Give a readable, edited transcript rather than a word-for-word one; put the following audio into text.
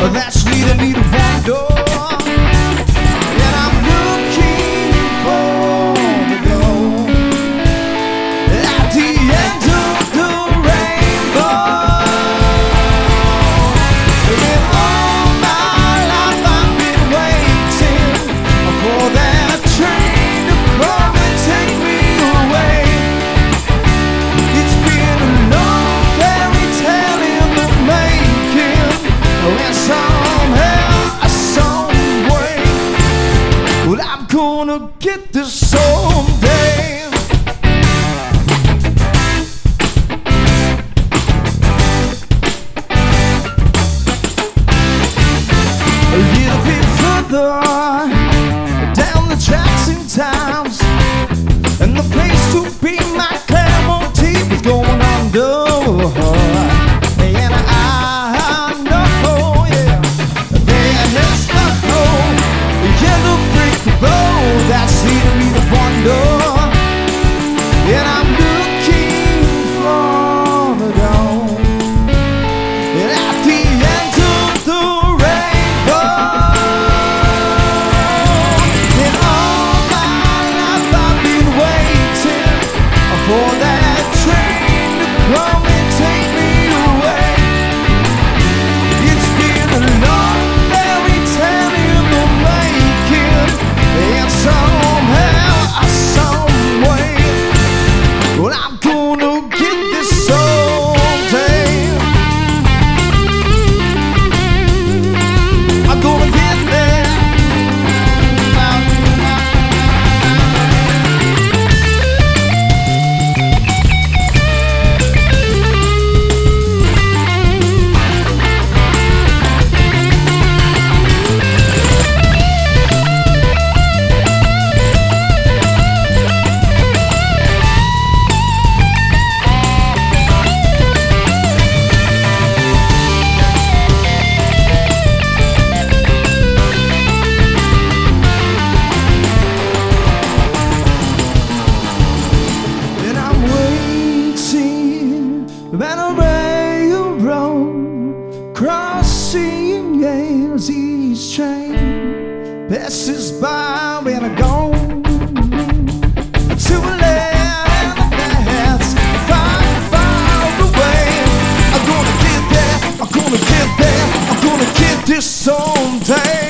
that's leading me to one door, and I'm looking for the goal at the end of the rainbow. And all my life I've been waiting for that train to come and take me away. It's been a long fairy tale in the making, and somehow, some way, well, I'm gonna get this someday. A little bit further down the tracks in towns, and the place to be, my Campbell team is going under. And I know, yeah, there's the hole, the yellow brick road that's leading me to wonder, and I'm looking for the dawn, and at the end of the rainbow. And all my life I've been waiting for that train to come and take me away. It's been a long fairy tale in the making, and somehow, some way, well, I'm gonna get this someday. I'm gonna get there. And I'm waiting by the railroad, crossing as each train passes by, and I go to a land that's far, far away. I'm gonna get there, I'm gonna get there, I'm gonna get this someday.